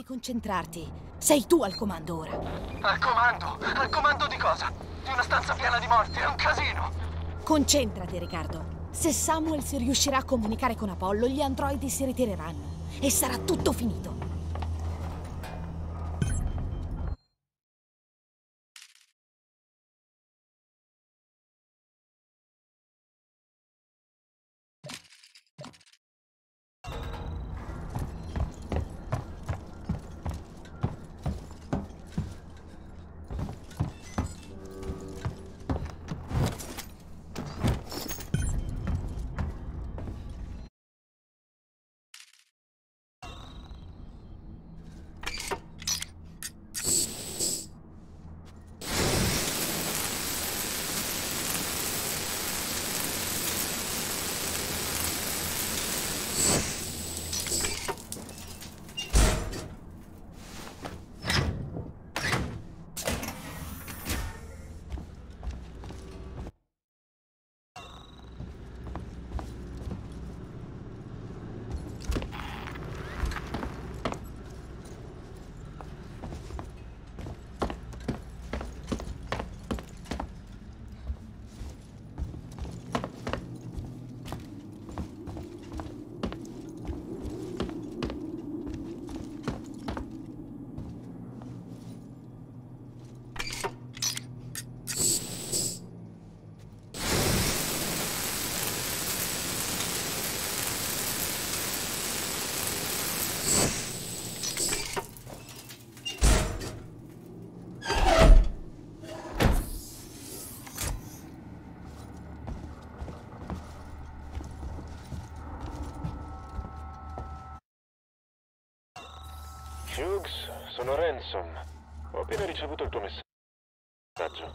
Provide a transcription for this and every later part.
concentrarti. Sei tu al comando ora. Al comando? Al comando di cosa? Di una stanza piena di morti, è un casino! Concentrati, Riccardo. Se Samuel si riuscirà a comunicare con Apollo, gli androidi si ritireranno e sarà tutto finito. Hughes, sono Ransom. Ho appena ricevuto il tuo messaggio.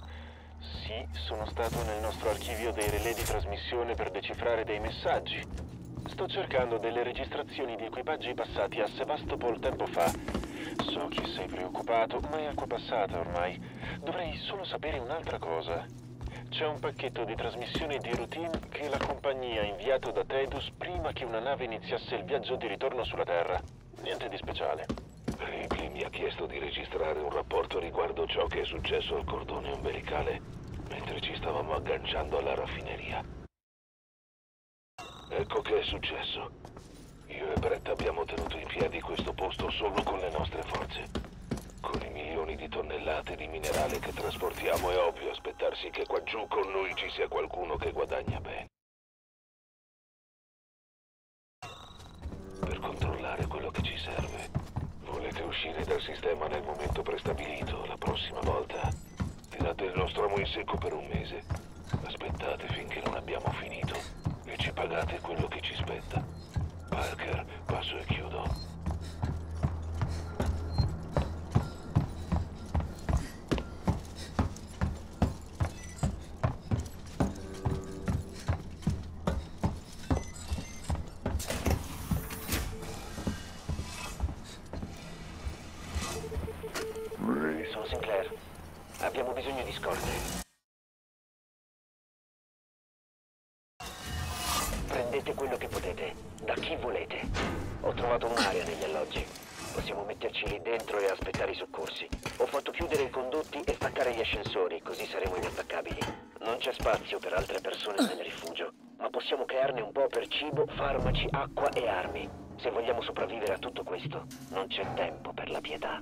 Sì, sono stato nel nostro archivio dei relè di trasmissione per decifrare dei messaggi. Sto cercando delle registrazioni di equipaggi passati a Sevastopol tempo fa. So che sei preoccupato, ma è acqua passata ormai. Dovrei solo sapere un'altra cosa. C'è un pacchetto di trasmissione di routine che la compagnia ha inviato da Tedus prima che una nave iniziasse il viaggio di ritorno sulla Terra. Niente di speciale. Ripley mi ha chiesto di registrare un rapporto riguardo ciò che è successo al cordone ombelicale mentre ci stavamo agganciando alla raffineria. Ecco che è successo. Io e Brett abbiamo tenuto in piedi questo posto solo con le nostre forze. Con i milioni di tonnellate di minerale che trasportiamo è ovvio aspettarsi che qua giù con noi ci sia qualcuno che guadagna bene. Per controllare quello che ci serve, volete uscire dal sistema nel momento prestabilito. La prossima volta tirate il nostro amo in secco per un mese. Aspettate finché non abbiamo finito e ci pagate quello che ci spetta. Parker, passo e chiudo. Sono Sinclair. Abbiamo bisogno di scorte. Prendete quello che potete, da chi volete. Ho trovato un'area negli alloggi. Possiamo metterci lì dentro e aspettare i soccorsi. Ho fatto chiudere i condotti e staccare gli ascensori, così saremo inattaccabili. Non c'è spazio per altre persone nel rifugio, ma possiamo crearne un po' per cibo, farmaci, acqua e armi. Se vogliamo sopravvivere a tutto questo, non c'è tempo per la pietà.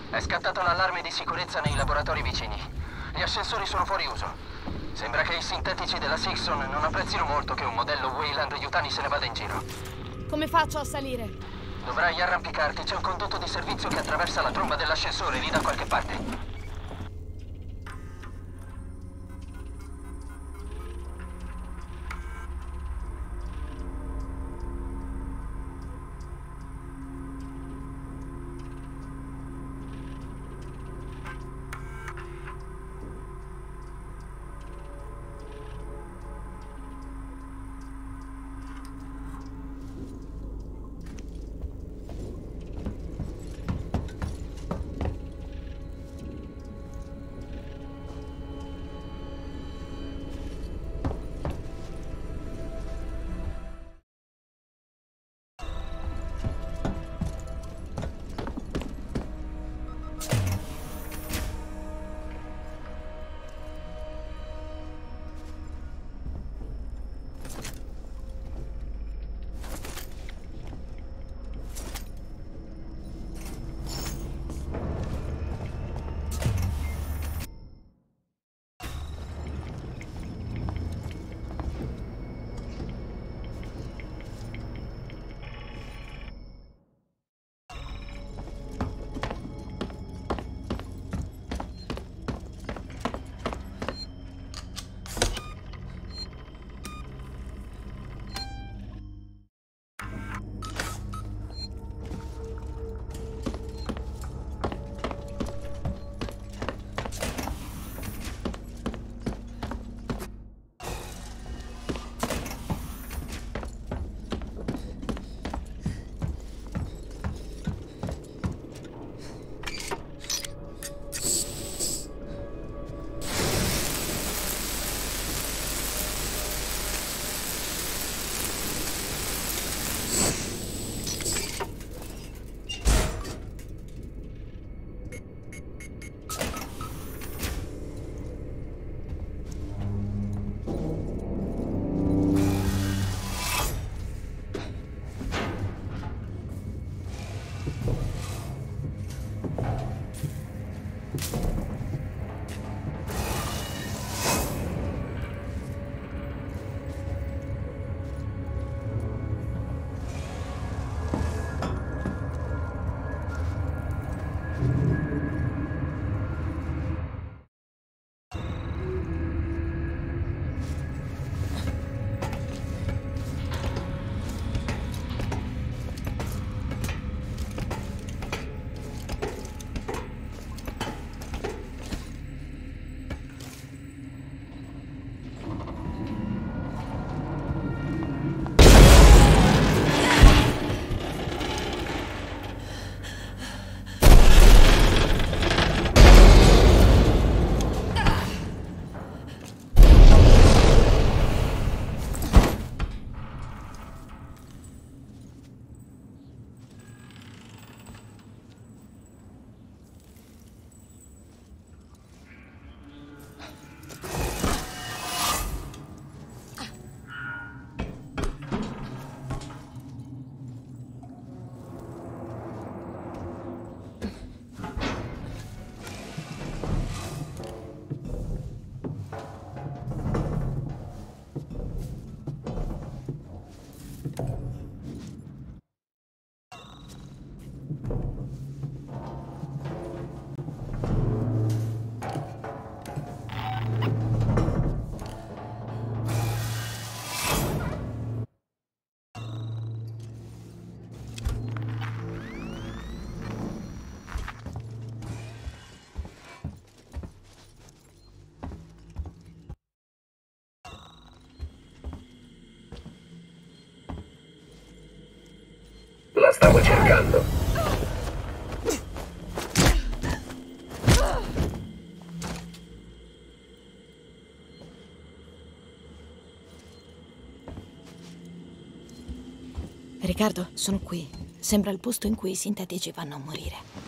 È scattato l'allarme di sicurezza nei laboratori vicini. Gli ascensori sono fuori uso. Sembra che i sintetici della Sixon non apprezzino molto che un modello Weyland Yutani se ne vada in giro. Come faccio a salire? Dovrai arrampicarti, c'è un condotto di servizio che attraversa la tromba dell'ascensore lì da qualche parte. La stavo cercando. Riccardo, sono qui. Sembra il posto in cui i sintetici vanno a morire.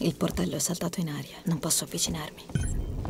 Il portello è saltato in aria. Non posso avvicinarmi.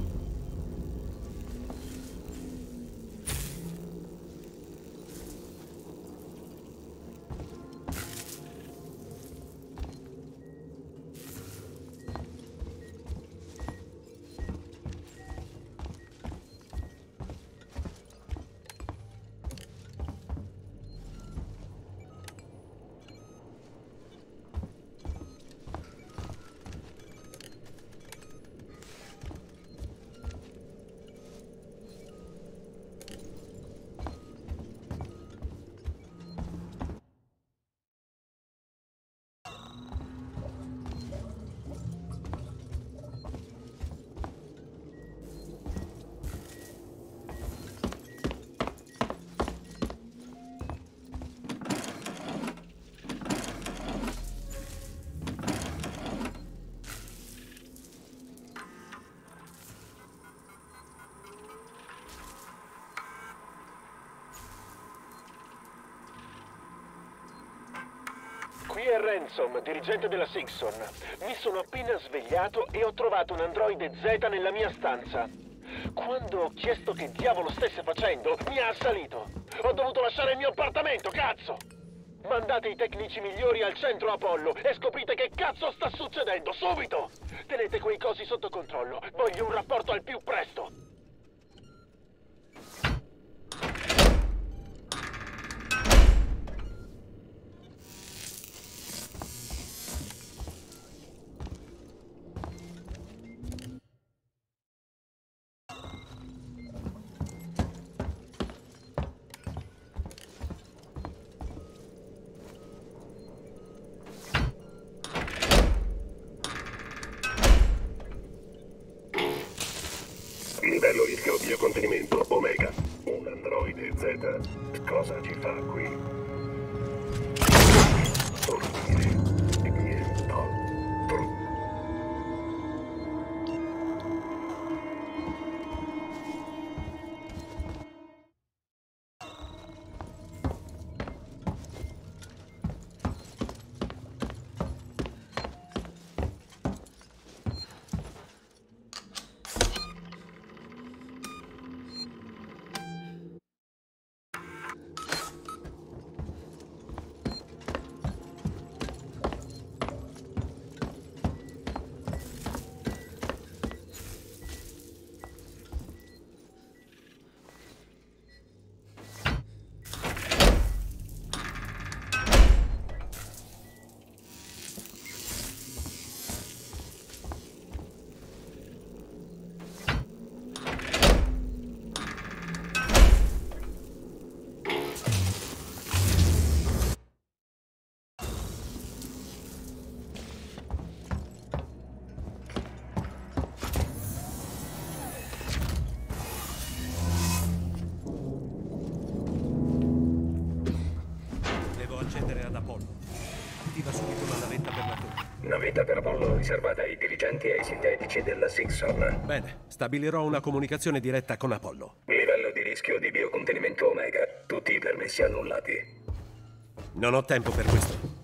Qui è Ransom, dirigente della Sixon. Mi sono appena svegliato e ho trovato un androide Z nella mia stanza. Quando ho chiesto che diavolo stesse facendo, mi ha assalito. Ho dovuto lasciare il mio appartamento, cazzo! Mandate i tecnici migliori al centro Apollo e scoprite che cazzo sta succedendo, subito! Tenete quei cosi sotto controllo. Voglio un rapporto al più presto. Livello rischio biocontenimento Omega. Un androide Z. Cosa ci fa qui? Dormire. E nient'altro. Accedere ad Apollo. Attiva subito la navetta per la torre. Navetta per Apollo riservata ai dirigenti e ai sintetici della Sixon. Bene, stabilirò una comunicazione diretta con Apollo. Livello di rischio di biocontenimento Omega. Tutti i permessi annullati. Non ho tempo per questo.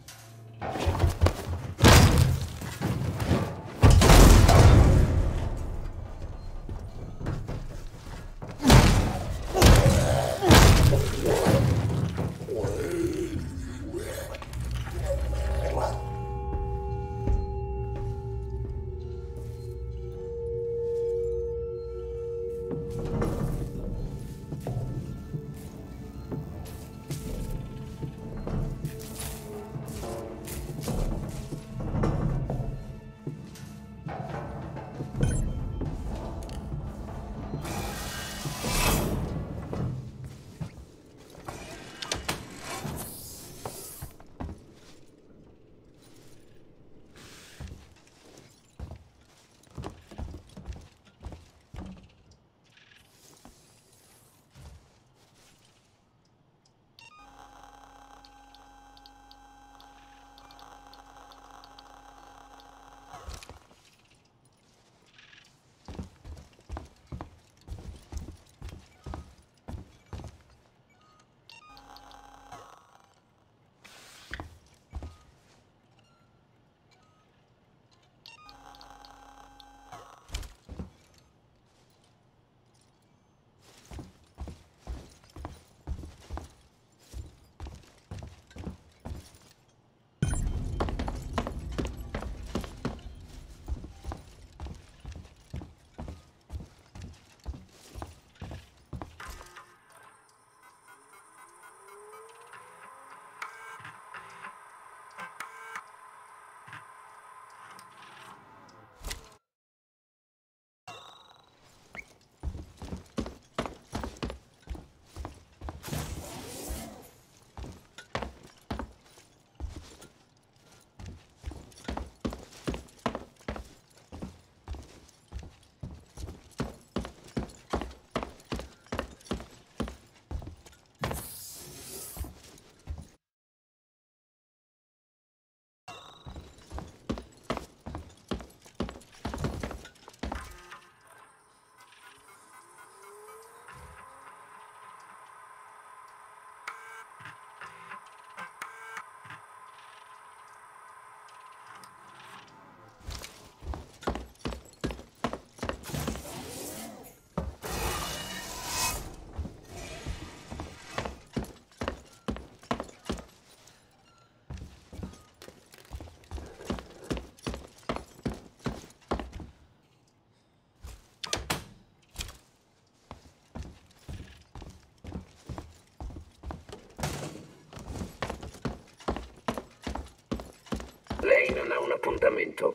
appuntamento.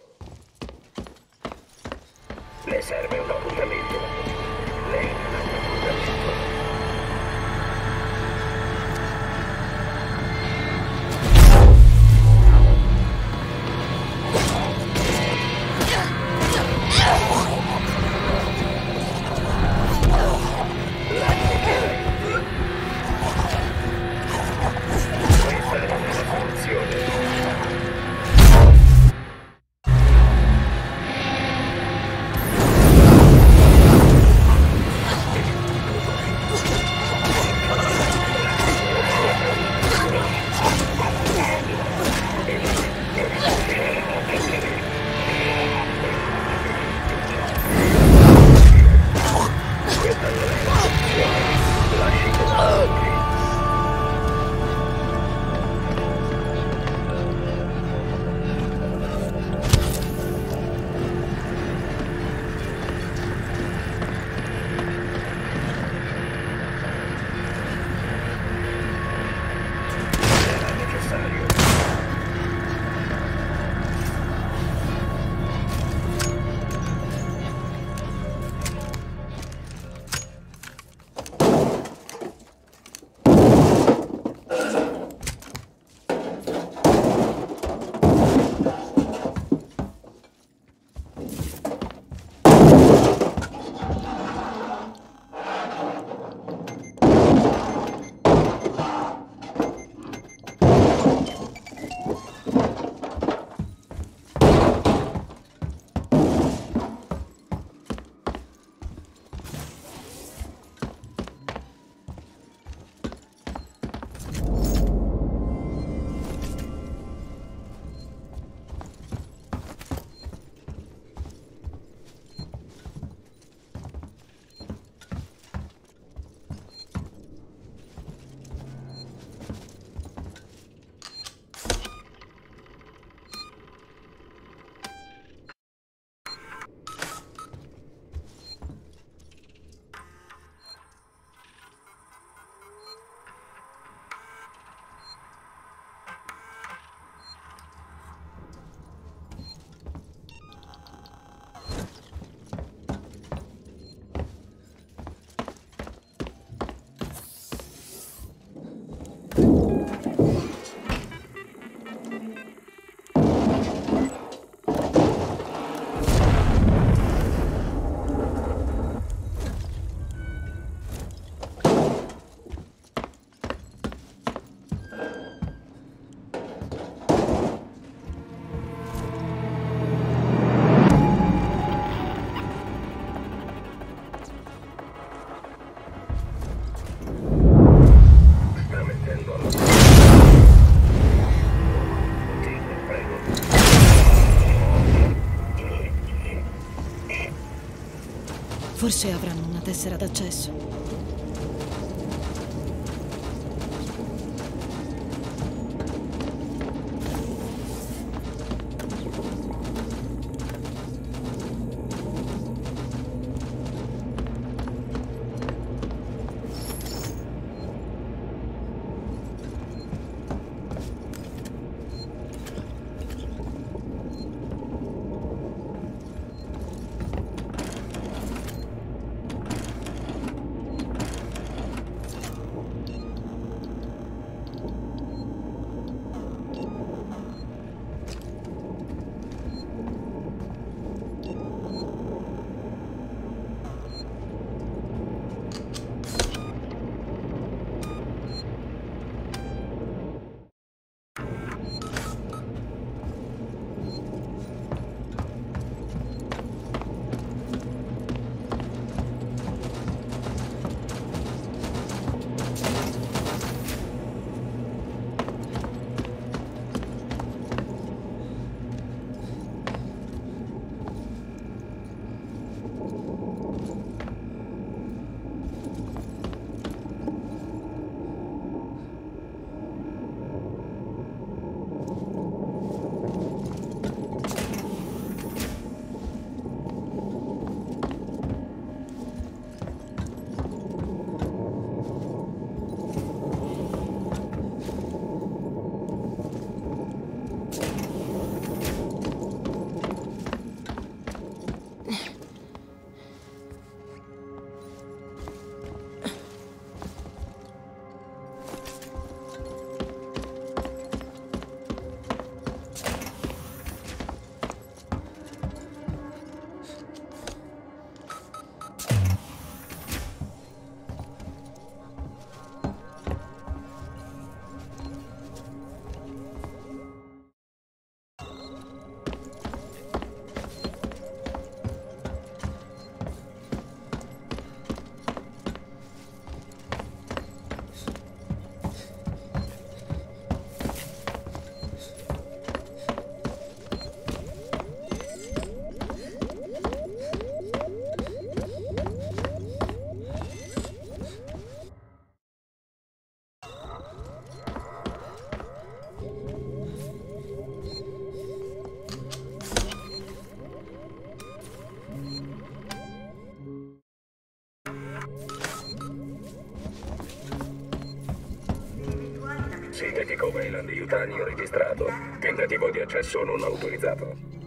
Le serve un appuntamento. Lei non ha un appuntamento. Forse avranno una tessera d'accesso. Traffico Weyland Yutani registrato. Tentativo di accesso non autorizzato.